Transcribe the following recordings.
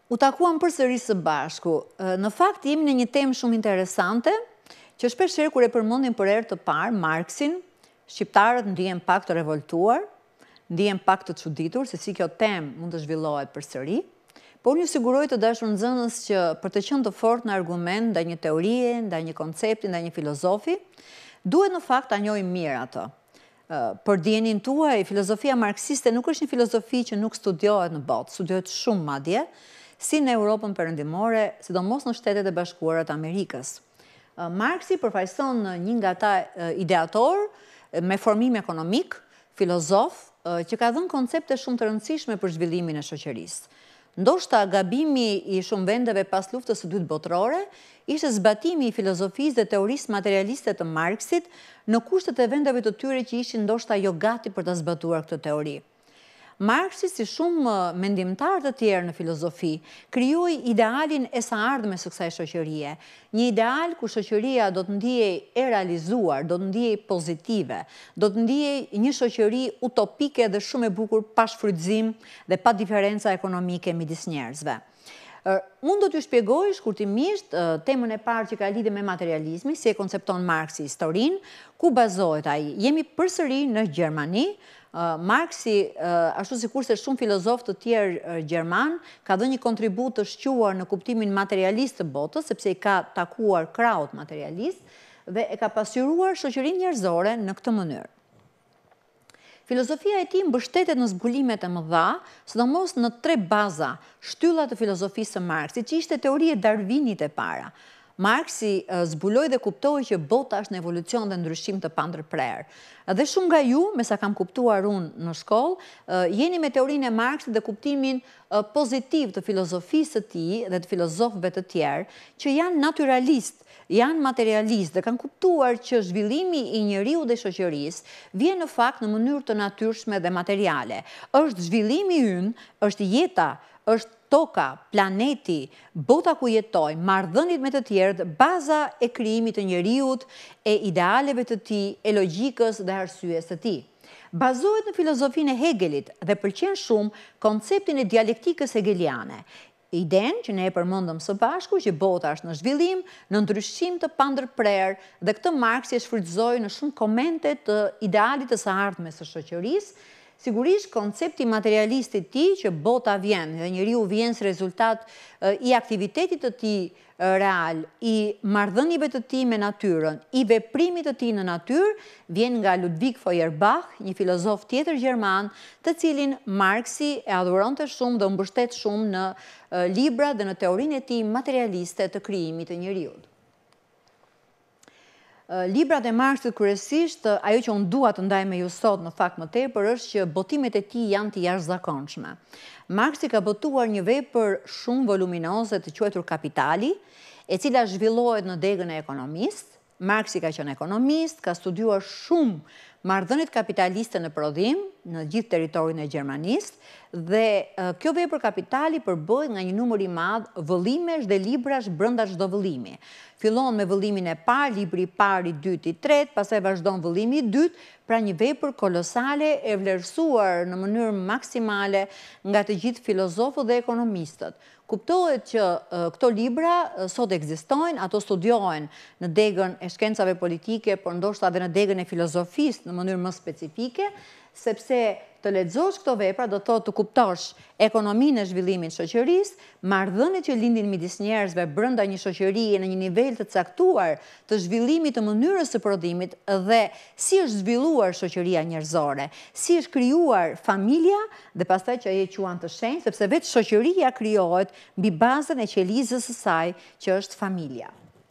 U takuam përsëri së bashku. Në fakt jemi në një temë shumë interesante, që shpeshherë kur e përmendim për herë të parë Marksin, shqiptarët ndihen pak të revoltuar, ndihen pak të çuditur se si kjo temë mund të zhvillohet përsëri. Por unë ju siguroj të dashur nxënës që për të qenë të fortë në argument ndaj një teorie, ndaj një koncepti, ndaj një filozofi, duhet në fakt ta njohim mirë atë. Për dijenin tuaj, filozofia marksiste nuk është një filozofi që nuk studiohet në botë, studiohet shumë madje, si në Europën perëndimore, sidomos në Shtetet e Bashkuara të Amerikës. Marksi përfaqëson një nga ata ideator me formim ekonomik, filozof, që ka dhënë koncepte shumë të rëndësishme për zhvillimin e shoqërisë. Ndoshta gabimi i shumë vendeve pas luftës së dytë botërore ishte zbatimi i filozofisë dhe teorisë materialiste të Marksit në kushtet e vendeve të tyre që ishin ndoshta jo gati për ta zbatuar këtë teori. Marksi, si shumë mendimtarë të tjerë në filozofi, krijoi idealin e së ardhmes së kësaj shoqërie, një ideal ku shoqëria do të ndihej e realizuar, do të ndihej pozitive, do të ndihej një shoqëri utopike dhe shumë e bukur pa shfrytëzim dhe pa diferenca ekonomike midis njerëzve. Unë do t'ju shpjegoj shkurtimisht temën e parë që ka lidhje me materializmin, si e koncepton Marksi historinë, ku bazohet ai. Jemi përsëri në Gjermani. Marksi, ashtu sikurse shumë filozofë të tjerë gjerman, ka dhënë një kontribut të shquar në kuptimin materialist të botës, sepse i ka takuar krahut materialist dhe e ka pasqyruar shoqërinë njerëzore në këtë mënyrë. Filozofia e tij mbështetet në zbulimet e mëdha, sidomos në 3 baza, shtylla të filozofisë së Marksit, që ishte teoria e Darwinit e para. Marksi zbuloi dhe kuptoi që bota është në evolucion dhe ndryshim të pandërprer. Dhe shumë nga ju, me sa kam kuptuar unë në shkollë, jeni me teorinë e Marksit dhe kuptimin pozitiv të filozofisë së tij dhe të filozofëve të tjerë, që janë naturalist, janë materialist dhe kanë kuptuar që zhvillimi i njeriu dhe shoqërisë vjen në fakt në mënyrë të natyrshme dhe materiale. Është zhvillimi ynë, është jeta, është toka, planeti, bota ku jetojmë, marrëdhëniet me të tjerët, baza e krijimit të njeriut, e idealeve të tij, e logjikës dhe arsyes së tij. Bazohet në filozofinë e Hegelit dhe pëlqen shumë konceptin e dialektikës hegeliane. Idenë që ne e përmendëm së bashku që bota është në zhvillim, në ndryshim të pandërprer dhe këtë Marksi e shfrytëzoi në shumë komente të idealit të së ardhmes së shoqërisë. Sigurisht, koncepti materialist i tij që bota vjen dhe njeriu vjen si rezultat i aktivitetit të tij real, i marrëdhënieve të tij me natyrën, i veprimit të tij në natyrë, vjen nga Ludwig Feuerbach, një filozof tjetër gjerman, të cilin Marksi e adhuronte shumë dhe u mbështet shumë në libra dhe në teorinë e tij materialiste të krijimit të njeriut. Librat e Marksit kryesisht, ajo që unë dua të ndaj me ju sot në fakt më tepër është që botimet e tij janë të jashtëzakonshme. Marksi ka botuar një vepër shumë voluminoze të quajtur Kapitali, e cila zhvillohet në degën e ekonomist. Marksi ka qenë ekonomist, ka studiuar shumë marrëdhëniet kapitaliste në prodhim në gjithë territorin e Gjermanisë dhe kjo vepër Kapitali përbëhet nga një numër i madh vëllimesh dhe librash brenda çdo vëllimi. Fillon me vëllimin e parë, libri i parë, i dytë, i tretë, pastaj vazhdon vëllimi i dytë, pra një vepër kolosale e vlerësuar në mënyrë maksimale nga të gjithë filozofët dhe ekonomistët. Kuptohet që këto libra sot ekzistojnë, ato studiohen në degën e shkencave politike, por ndoshta edhe në degën e filozofisë në mënyrë më specifike, sepse të lexosh këto vepra do të thotë të kuptosh ekonominë e zhvillimit të shoqërisë, marrëdhëniet që lindin midis njerëzve brenda një shoqërie në një nivel të caktuar të zhvillimit të mënyrës së prodhimit dhe si është zhvilluar shoqëria njerëzore, si është krijuar familja dhe pastaj që ajo quan të shenjtë, sepse vetë shoqëria krijohet mbi bazën e qelizës së saj që është familja.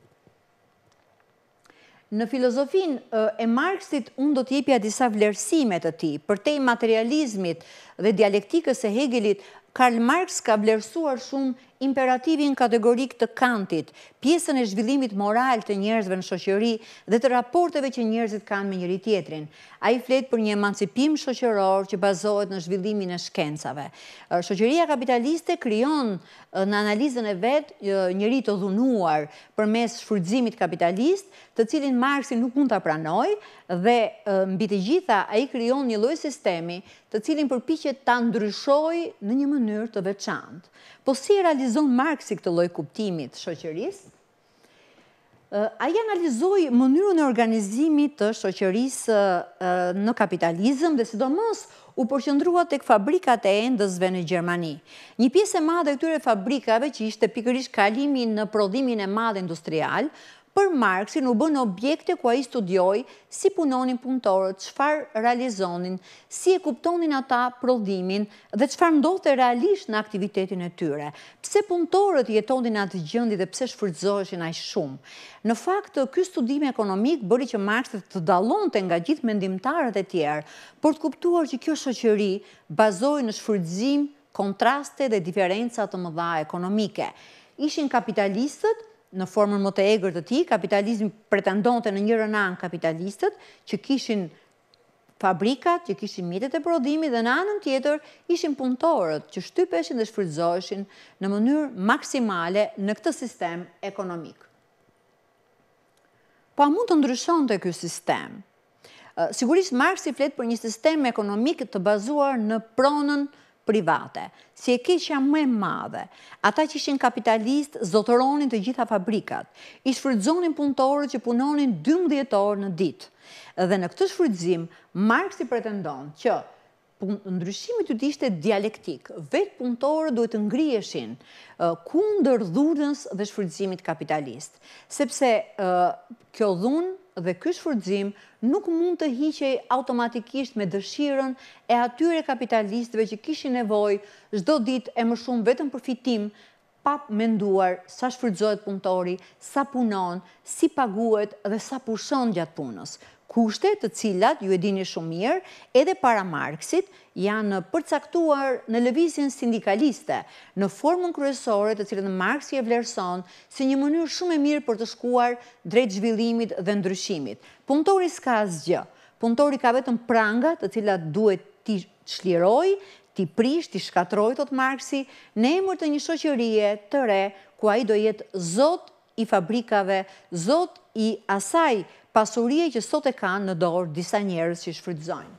Në filozofinë e Marksit, unë do t'jepja disa vlerësime të tij. Përtej materializmit dhe dialektikës së Hegelit, Karl Marx ka vlerësuar shumë imperativin kategorik të Kantit, pjesën e zhvillimit moral të njerëzve në shoqëri dhe të raporteve që njerëzit kanë me njëri tjetrin. Ai flet për një emancipim shoqëror që bazohet në zhvillimin e shkencave. Shoqëria kapitaliste krijon në analizën e vet njëri të dhunuar përmes shfrytëzimit kapitalist, të cilin Marksi nuk mund ta pranojë dhe mbi të gjitha ai krijon një lloj sistemi të cilin përpiqet ta ndryshojë në një mënyrë të veçantë. Po si e realizon realizon Marksi këtë lloj kuptimit të shoqërisë? Ai analizoi mënyrën e organizimit të shoqërisë në kapitalizëm dhe sidomos u përqendrua tek fabrikat e endësve në Gjermani. Një pjesë e madhe e këtyre fabrikave që ishte pikërisht kalimi në prodhimin e madh industrial, për Marksin u bën objekte ku ai studioi si punonin punëtorët, çfarë realizonin, si e kuptonin ata prodhimin dhe çfarë ndodhte realisht në aktivitetin e tyre. Pse punëtorët jetonin atë gjendje dhe pse shfrytëzoheshin aq shumë. Në fakt, ky studim ekonomik bëri që Marksi të dallonte nga gjithë mendimtarët e tjerë për të kuptuar që kjo shoqëri bazohej në shfrytëzim, kontraste dhe diferenca të mëdha ekonomike. Ishin kapitalistët në formën më të egër të tij, kapitalizmi pretendonte në njërin anë kapitalistët që kishin fabrikat, që kishin mjetet e prodhimit dhe në anën tjetër ishin punëtorët që shtypeshin dhe shfrytëzoheshin në mënyrë maksimale në këtë sistem ekonomik. Po a mund të ndryshonte ky sistem? Sigurisht Marksi flet për një sistem ekonomik të bazuar në pronën private, si e keqja më e madhe. Ata që ishin kapitalist zotëronin të gjitha fabrikat, i shfrytëzonin punëtorët që punonin 12 orë në ditë. Dhe në këtë shfrytëzim, Marksi pretendon që ndryshimi i tyre ishte dialektik. Vetë punëtorët duhet të ngriheshin kundër dhunës dhe shfrytëzimit kapitalist, sepse kjo dhunë dhe ky shfrytëzim nuk mund të hiqej automatikisht me dëshirën e atyre kapitalistëve që kishin nevojë çdo ditë e më shumë vetëm për fitim, pa menduar sa shfrytëzohet punëtori, sa punon, si paguhet dhe sa pushon gjatë punës. Kushte të cilat, ju e dini shumë mirë, edhe para Marksit, janë përcaktuar në lëvizjen sindikaliste, në formën kryesore të cilën Marksi e vlerëson si një mënyrë shumë e mirë për të shkuar drejt zhvillimit dhe ndryshimit. Punëtori s'ka asgjë. Punëtori ka vetëm pranga të cilat duhet t'i çlirojë, t'i prish, t'i shkatrojë, thot Marksi, në emër të një shoqërie të re ku ai do jetë zot i fabrikave, zot i asaj pasurie që sot e kanë në dorë disa njerëz që shfrytëzojnë.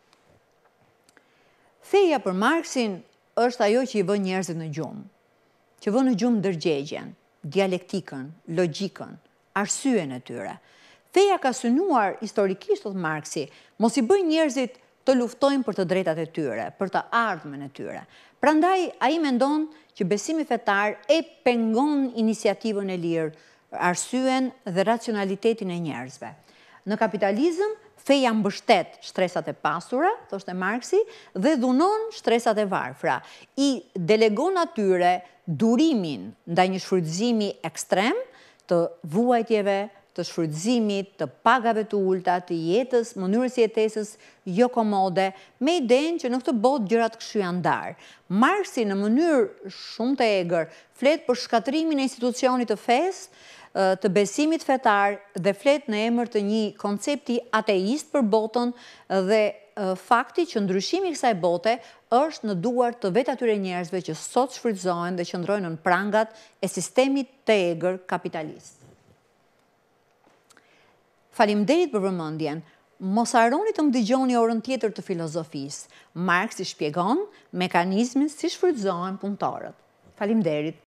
Feja për Marksin është ajo që i vën njerëzit në gjumë, që vën në gjumë ndërgjegjen, dialektikën, logjikën, arsyen e tyre. Feja ka synuar historikisht, thot Marksi, mos i bëj njerëzit të luftojnë për të drejtat e tyre, për të ardhmen e tyre. Prandaj ai mendon që besimi fetar e pengon iniciativën e lirë, arsyen dhe racionalitetin e njerëzve. Në kapitalizëm, feja mbështet shtresat e pasura, thoshte Marksi, dhe dhunon shtresat e varfra. I delegon atyre durimin ndaj një shfrytëzimi ekstrem të vuajtjeve, të shfrytëzimit, të pagave të ulta, të jetës, mënyrës jetesës jo komode, me idenë që në këtë botë gjërat kështu janë ndarë. Marksi në mënyrë shumë të egër flet për shkatrimin e institucionit të fesë, të besimit fetar dhe flet në emër të një koncepti ateist për botën dhe fakti që ndryshimi i kësaj bote është në duar të vetë atyre njerëzve që sot shfrytëzohen dhe qëndrojnë në prangat e sistemit të egër kapitalist. Faleminderit për vëmendjen. Mos harroni të më dëgjoni orën tjetër të filozofisë. Marksi shpjegon mekanizmin si shfrytëzohen punëtorët. Faleminderit.